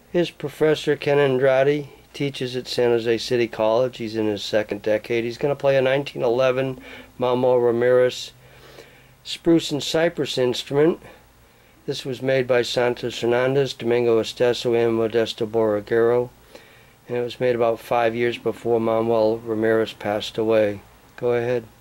His professor, Ken Andrade, teaches at San Jose City College. He's in his second decade. He's going to play a 1911 Manuel Ramirez spruce and cypress instrument. This was made by Santos Hernandez, Domingo Esteso, and Modesto Borreguero, and it was made about 5 years before Manuel Ramirez passed away. Go ahead.